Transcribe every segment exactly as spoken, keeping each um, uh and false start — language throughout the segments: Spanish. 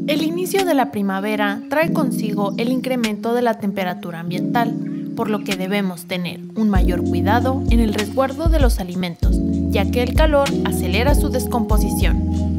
El inicio de la primavera trae consigo el incremento de la temperatura ambiental, por lo que debemos tener un mayor cuidado en el resguardo de los alimentos, ya que el calor acelera su descomposición.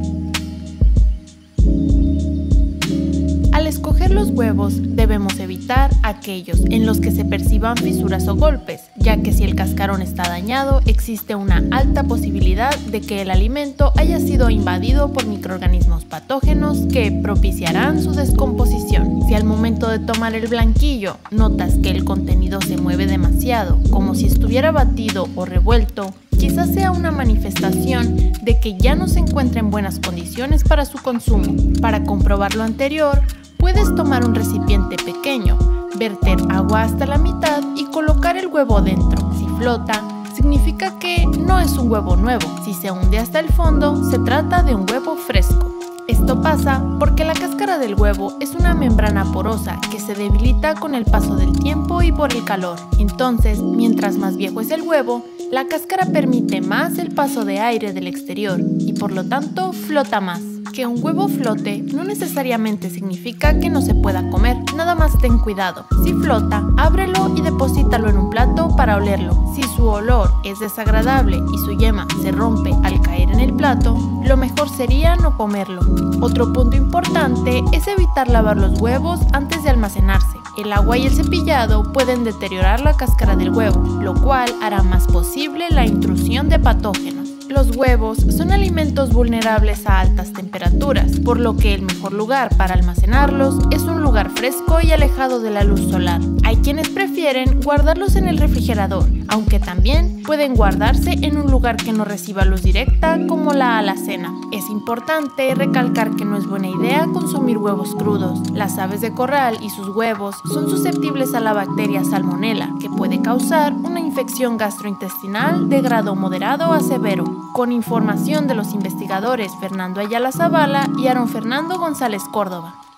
Al escoger los huevos, debemos evitar aquellos en los que se perciban fisuras o golpes, ya que si el cascarón está dañado, existe una alta posibilidad de que el alimento haya sido invadido por microorganismos patógenos que propiciarán su descomposición. Si al momento de tomar el blanquillo notas que el contenido se mueve demasiado, como si estuviera batido o revuelto, quizás sea una manifestación de que ya no se encuentra en buenas condiciones para su consumo. Para comprobar lo anterior, puedes tomar un recipiente pequeño, verter agua hasta la mitad y colocar el huevo dentro. Si flota, significa que no es un huevo nuevo. Si se hunde hasta el fondo, se trata de un huevo fresco. Esto pasa porque la cáscara del huevo es una membrana porosa que se debilita con el paso del tiempo y por el calor. Entonces, mientras más viejo es el huevo, la cáscara permite más el paso de aire del exterior y por lo tanto flota más. Que un huevo flote no necesariamente significa que no se pueda comer, nada más ten cuidado. Si flota, ábrelo y deposítalo en un plato para olerlo. Si su olor es desagradable y su yema se rompe al caer en el plato, lo mejor sería no comerlo. Otro punto importante es evitar lavar los huevos antes de almacenarse. El agua y el cepillado pueden deteriorar la cáscara del huevo, lo cual hará más posible la intrusión de patógenos. Los huevos son alimentos vulnerables a altas temperaturas, por lo que el mejor lugar para almacenarlos es un lugar fresco y alejado de la luz solar. Hay quienes prefieren guardarlos en el refrigerador, aunque también pueden guardarse en un lugar que no reciba luz directa, como la alacena. Es importante recalcar que no es buena idea consumir huevos crudos. Las aves de corral y sus huevos son susceptibles a la bacteria Salmonella, que puede causar una infección gastrointestinal de grado moderado a severo. Con información de los investigadores Fernando Ayala Zavala y Aaron Fernando González Córdoba.